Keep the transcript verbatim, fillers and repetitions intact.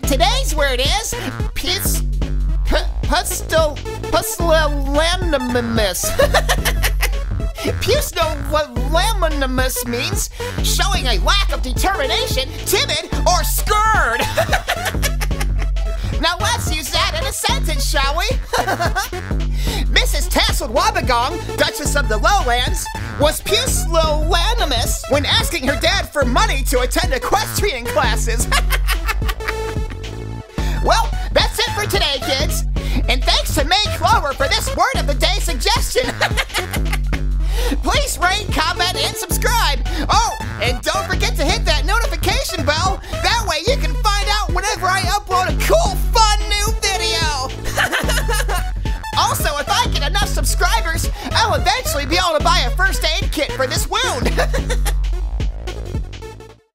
Today's word is pus... pustil... pusillanimous. Pusillanimous means showing a lack of determination, timid, or scared. Now let's use that in a sentence, shall we? Missus Tasseled Wobbegong, Duchess of the Lowlands, was pusillanimous when asking her dad for money to attend equestrian classes. Well, that's it for today, kids. And thanks to May Clover for this word of the day suggestion. Please rate, comment, and subscribe. Oh, and don't forget to hit that notification bell. That way you can find out whenever I upload a cool, fun new video. Also, if I get enough subscribers, I'll eventually be able to buy a first aid kit for this wound.